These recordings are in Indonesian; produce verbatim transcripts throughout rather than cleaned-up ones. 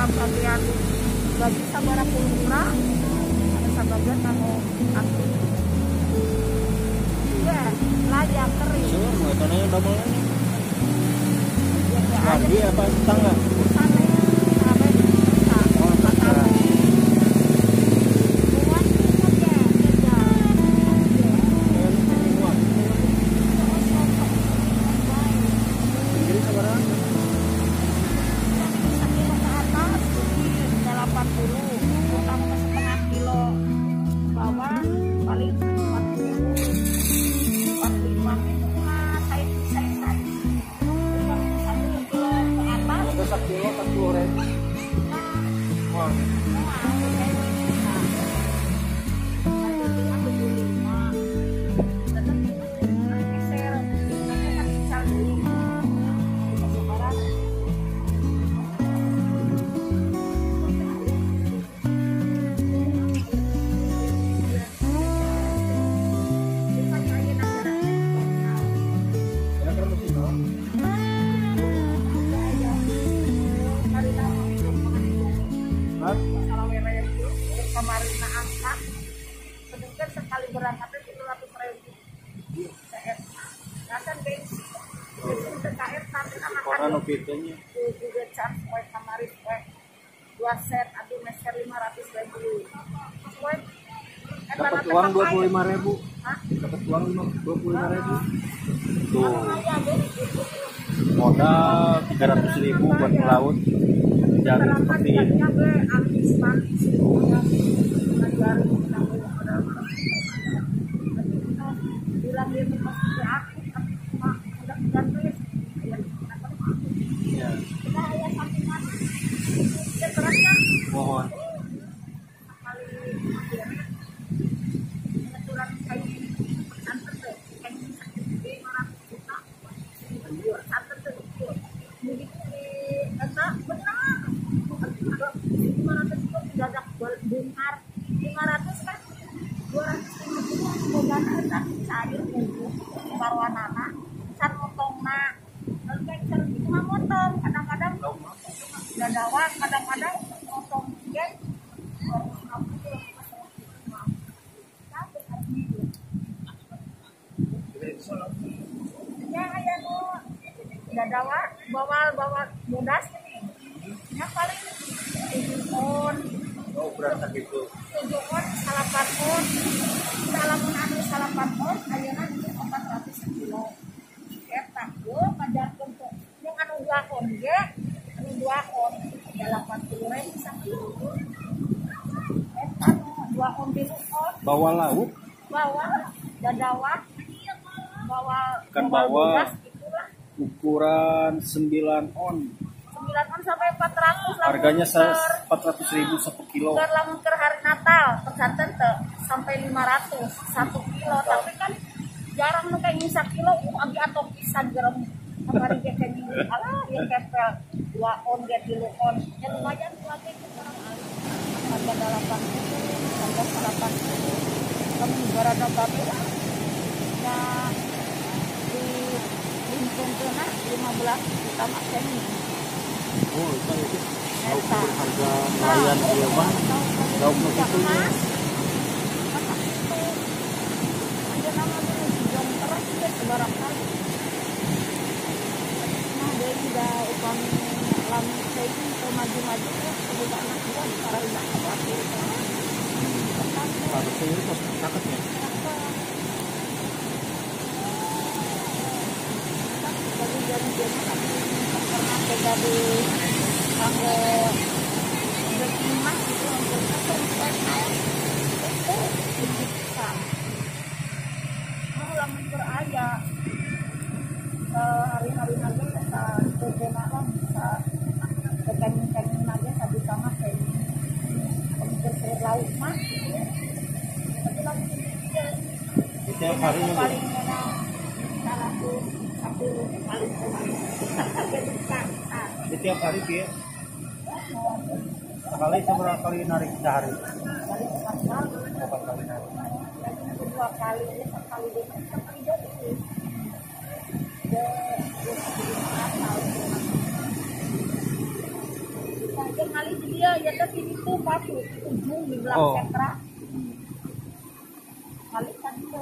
bagian gaji sabara pulura ada sebagian kamu aku ya layak kering so mau tanahnya double ini ya lagi apa tetangga sana sampai oh tetangga kilo empat puluh ribu. Wah. Kemarin angkat, sedangkan sekali berangkatnya tujuh ratus ribu. Nah kan bensin, bensin T K R tapi kan makan Pitanya. juga charge kue kemarin kue dua set, aduh meser lima ratus ribu. Kue dapat uang dua puluh lima ribu. Hah? Dapat uang dua puluh lima ribu. Tuh. Modal tiga ratus ribu buat melaut. Jalan seperti ini. Mohon. Bongkar lima ratus kan dua ratus lima puluh bukan kita cair barwanana san motongna kayak sering itu mah motong kadang-kadang dadawa kadang-kadang motong geng ya aya nu dadawa bawal-bawal bodas ya paling on. Oh berasa gitu. Tujuh on, salapan on, salamun anu salapan on, ayeuna empat ratus kilo. Eta gue ngajarkeun tuh, yang anu dua on ge, anu dua on, delapan puluh ribu sakilo. Eta dua on di on. Bawah laut. Bawah, dadawa, bawah. Kan bawah. Ukuran sembilan on. sembilan on sampai empat ratus. Harganya empat ratus ribu satu kilo. Keur lamun keur hari Natal, percanten teh sampai lima ratus satu kilo. Tapi kan jarang nu kayak sak kilo, agi atau pisan gerem. Kamari ge kayak gini, alah ya kepel dua on ge tilu on. Ya lumayan lagi kurang alih. Harga delapan puluh, harga delapan puluh. Kamu barada babe lah. Ya di lingkung tuna lima belas juta mak ini. Oh, itu itu. Tahu harga nelayan dia mah. Tahu begitu ya. Ada nama dulu jam terus kita sebarang kali. Nah, dia juga upami lami saya itu maju-maju ya, sebuah anak gua para tidak khawatir. Harusnya ini pos takutnya. Jadi jadi-jadi pernah terjadi kanggo berkimah gitu untuk sampai air itu bisa mau lamun beraya hari-hari nanti kita berkenalan bisa berkanyang-kanyang aja tadi sama kayak untuk sayur laut mah tapi lamun Setiap hari paling enak salah tuh satu paling enak setiap hari dia sekali seberapa kali narik sehari? Berapa kali narik? Dua kali, sekali dua sekali jadi. De, de, yang kali dia ya tapi itu pasu ujung di belakang Oh. sentra. Kali kan itu.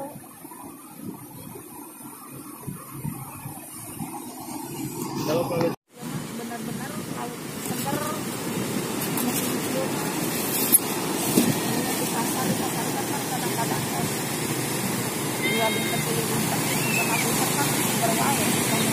Kalau kalau Benar-benar laut seger. Masih itu. Di pasar, di pasar kan kadang-kadang kan dua bintang pilih bintang bintang aku kan berwae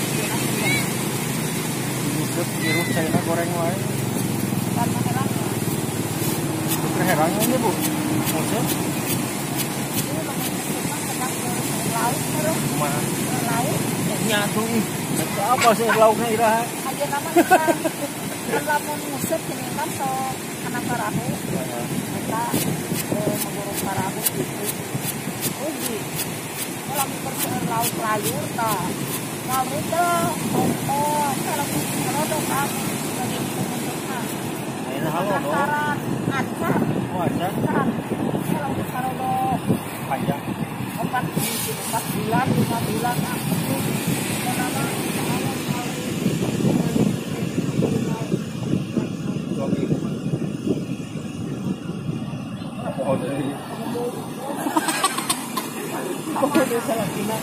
hidup jeruk China goreng wae. karena herangnya Bukan herangnya ini bu, maksudnya ini memang sedang ke laut terus mana? laut Nyatu ih. Apa sih lauknya iraha? aja nama kita kan lamun musik ini kan so anak parahu kita eh, menggurung parahu gitu uji kalau bersihin laut layur tak laut itu oh kalau merodok kan bagi pembentuknya Ayeuna halo dong. asaran acar Oh aja kan kalau merodok panjang. empat empat bulan lima bulan aku kenapa Suami ibu. Oh dari. Oh dari salah kina.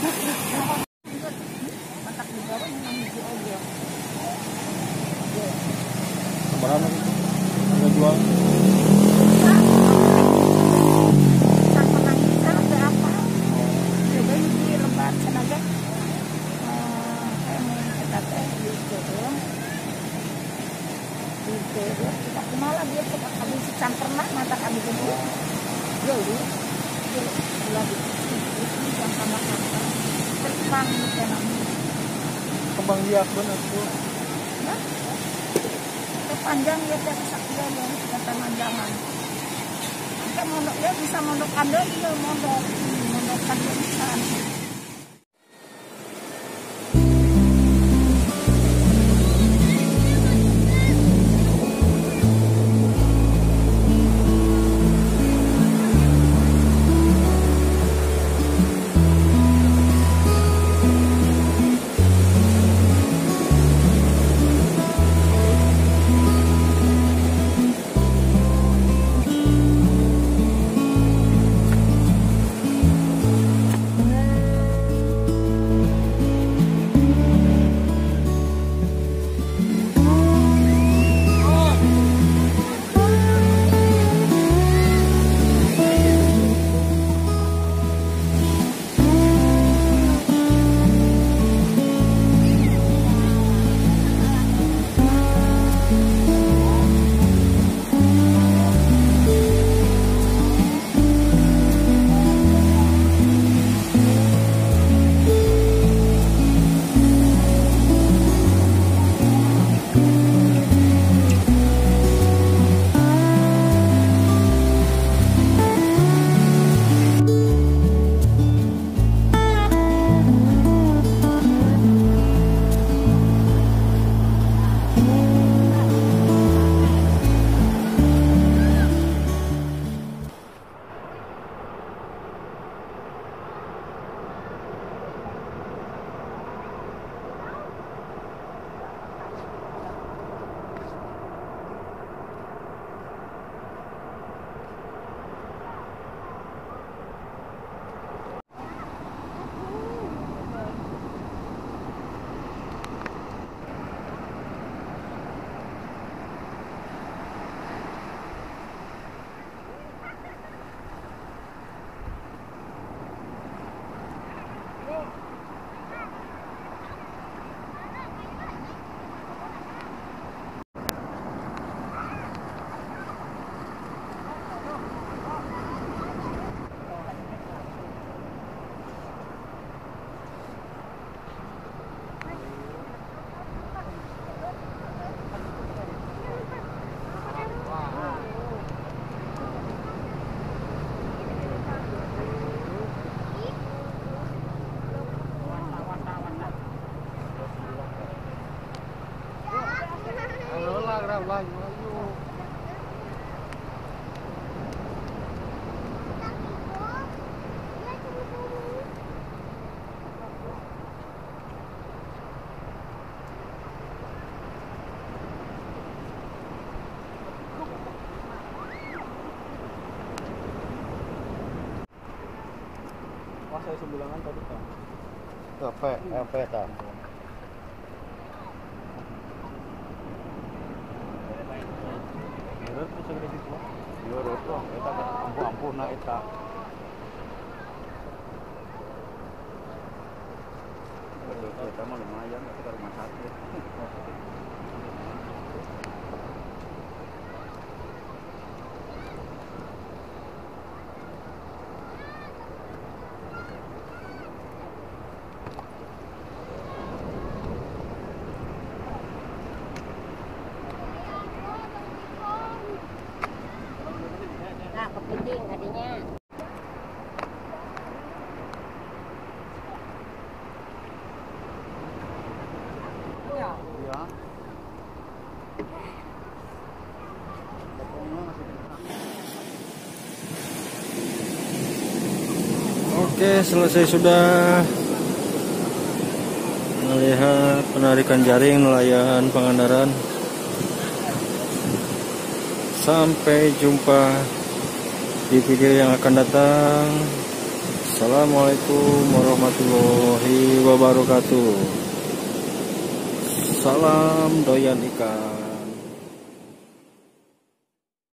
matak di bawah memang hiji ojo Seberapa itu? Harga jual? tak pernah kita ada apa coba di lembar tenaga saya mau kita teh di turun di turun kita kenal dia cepat habis campernak mata kami dulu jadi lagi ini yang sama sama terbang dengan Kembang biakun aku. ya panjang ya dari sakit yang kata manjangan kita mondok ya bisa mondok anda juga mondok mondok anda bisa saya sebulangan tadi kan. P, P ta. Menurut tuh segede gitu. Menurut tuh eta ampuh-ampuhna eta. Betul, eta mah lumayan ke rumah sakit. Nah, kepiting tadinya. Iya. Iya. Oke, selesai sudah melihat penarikan jaring nelayan Pangandaran. Sampai jumpa di video yang akan datang. Assalamualaikum warahmatullahi wabarakatuh. Salam doyan ikan.